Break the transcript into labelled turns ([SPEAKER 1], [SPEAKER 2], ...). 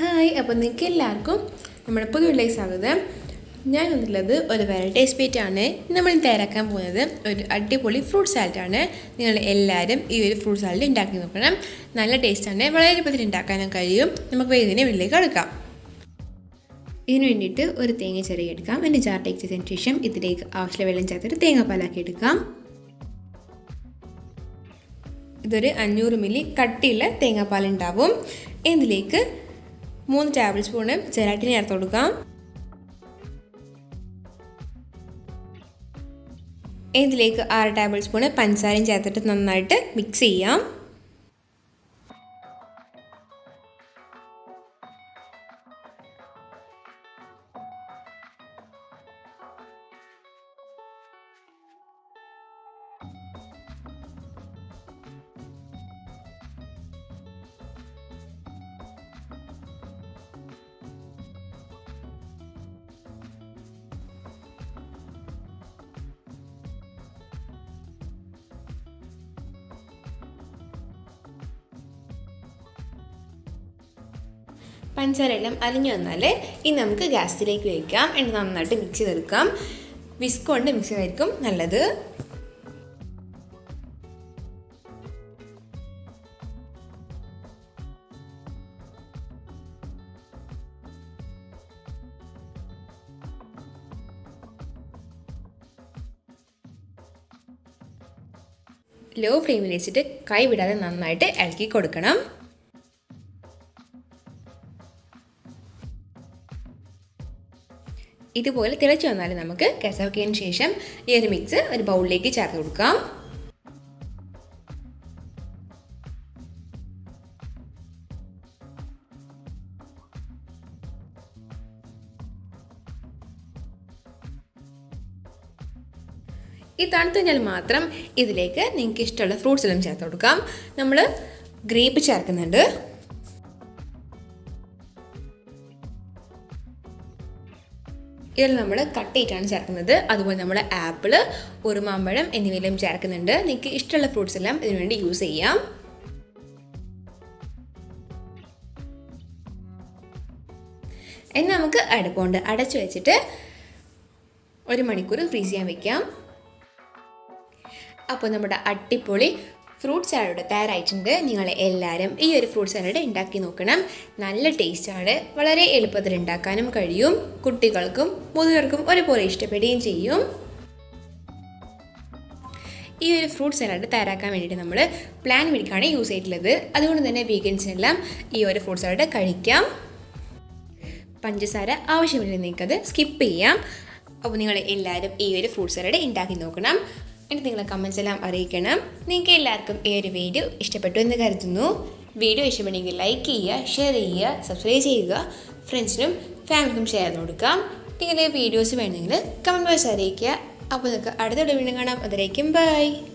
[SPEAKER 1] Hi, അപ്പോൾ നിങ്ങൾക്ക് എല്ലാവർക്കും നമ്മുടെ പുതിയ സ്വാഗതം. ഞാൻ വന്നിട്ടുള്ളത് ഒരു വെറൈറ്റി സ്പീറ്റാണ്. നമ്മൾ തയ്യാറാക്കാൻ പോകുന്നത് ഒരു അടിപൊളി ഫ്രൂട്ട് സാലഡാണ്. നിങ്ങൾ എല്ലാവരും ഈ ഒരു ഫ്രൂട്ട് സാലഡ് ഉണ്ടാക്കി നോക്കണം. നല്ല ടേസ്റ്റാണ്, വളരെ എളുപ്പത്തിൽ ഉണ്ടാക്കാനും കഴിയും. നമുക്ക് ഇതിനെ വീട്ടിലേക്ക് എടുക്കാം. ഇതിന് വേണ്ടിയിട്ട് ഒരു തേങ്ങ ചിരകിയെടുക്കാം. അതിൻ്റെ ജാറിലേക്ക് ചെയ്തതിന് ശേഷം ഇതിലേക്ക് ആവശ്യമുള്ള വെള്ളം ചേർത്തിട്ട് തേങ്ങാപ്പാലാക്കി എടുക്കാം. ഇതൊരു 500 ml കട്ടിയുള്ള തേങ്ങാപ്പാലുണ്ടാവും. ഇതിലേക്ക് 3 ടേബിൾ സ്പൂണ് ജെലാറ്റിൻ ചേർത്ത് കൊടുക്കാം. ഇതിലേക്ക് 6 ടേബിൾ സ്പൂണ് പഞ്ചസാരയും ചേർത്തിട്ട് നന്നായിട്ട് മിക്സ് ചെയ്യാം. പഞ്ചസാര എല്ലാം അലിഞ്ഞു വന്നാൽ ഇനി നമുക്ക് ഗ്യാസിലേക്ക് വയ്ക്കാം. എന്നിട്ട് നന്നായിട്ട് മിക്സ് ചെയ്തെടുക്കാം. വിസ്ക് കൊണ്ട് മിക്സ് ചെയ്തായിരിക്കും നല്ലത്. ലോ ഫ്ലെയിമിൽ വെച്ചിട്ട് കൈ വിടാതെ നന്നായിട്ട് ഇളക്കി കൊടുക്കണം. ഇതുപോലെ തിളച്ച് വന്നാൽ നമുക്ക് ഗ്യാസാക്കിയതിന് ശേഷം ഈ ഒരു മിക്സ് ഒരു ബൗളിലേക്ക് ചേർത്ത് കൊടുക്കാം. ഈ തണുത്ത് കഴിഞ്ഞാൽ മാത്രം ഇതിലേക്ക് നിങ്ങൾക്ക് ഇഷ്ടമുള്ള ഫ്രൂട്ട്സ് എല്ലാം ചേർത്ത് കൊടുക്കാം. നമ്മൾ ഗ്രേപ്പ് ചേർക്കുന്നുണ്ട്. ഇതിൽ നമ്മൾ കട്ട് ചെയ്തിട്ടാണ് ചേർക്കുന്നത്. അതുപോലെ നമ്മൾ ആപ്പിൾ, ഉറുമാമ്പഴം എന്നിവയെല്ലാം ചേർക്കുന്നുണ്ട്. നിങ്ങൾക്ക് ഇഷ്ടമുള്ള ഫ്രൂട്ട്സ് എല്ലാം ഇതിനുവേണ്ടി യൂസ് ചെയ്യാം. ഇനി നമുക്ക് അടുപ്പുണ്ട് അടച്ചു വെച്ചിട്ട് 1 മണിക്കൂർ ഫ്രീസ് ചെയ്യാൻ വെക്കാം. അപ്പോൾ നമ്മുടെ അടിപൊളി ഫ്രൂട്ട് സാലഡ് തയ്യാറായിട്ടുണ്ട്. നിങ്ങൾ എല്ലാവരും ഈ ഒരു ഫ്രൂട്ട് സാലഡ് ഉണ്ടാക്കി നോക്കണം. നല്ല ടേസ്റ്റാണ്, വളരെ എളുപ്പത്തിൽ ഉണ്ടാക്കാനും കഴിയും. കുട്ടികൾക്കും മുതിർക്കും ഒരുപോലെ ഇഷ്ടപ്പെടുകയും ചെയ്യും. ഈ ഒരു ഫ്രൂട്ട് സാലഡ് തയ്യാറാക്കാൻ വേണ്ടിയിട്ട് നമ്മൾ പ്ലാൻ മിൽക്കാണ് യൂസ് ചെയ്തിട്ടുള്ളത്. അതുകൊണ്ട് തന്നെ വീഗൻസിനെല്ലാം ഈ ഒരു ഫ്രൂട്ട് സാലഡ് കഴിക്കാം. പഞ്ചസാര ആവശ്യമില്ല, നിങ്ങൾക്കത് സ്കിപ്പ് ചെയ്യാം. അപ്പോൾ നിങ്ങൾ എല്ലാവരും ഈ ഒരു ഫ്രൂട്ട് സാലഡ് ഉണ്ടാക്കി നോക്കണം. എന്നിട്ട് നിങ്ങളെ കമൻസ് എല്ലാം അറിയിക്കണം. നിങ്ങൾക്ക് എല്ലാവർക്കും ഈ ഒരു വീഡിയോ ഇഷ്ടപ്പെട്ടു എന്ന് കരുതുന്നു. വീഡിയോ ഇഷ്ടപ്പെട്ടെങ്കിൽ ലൈക്ക് ചെയ്യുക, ഷെയർ ചെയ്യുക, സബ്സ്ക്രൈബ് ചെയ്യുക. ഫ്രണ്ട്സിനും ഫാമിലിക്കും ഷെയർ ചെയ്ത് കൊടുക്കാം. നിങ്ങളുടെ വീഡിയോസ് വേണമെങ്കിൽ കമൻറ്റ് ബോക്സ് അറിയിക്കുക. അപ്പോൾ നിങ്ങൾക്ക് അടുത്ത വീഡിയോ കാണാം. അതിലേക്കും ബൈ.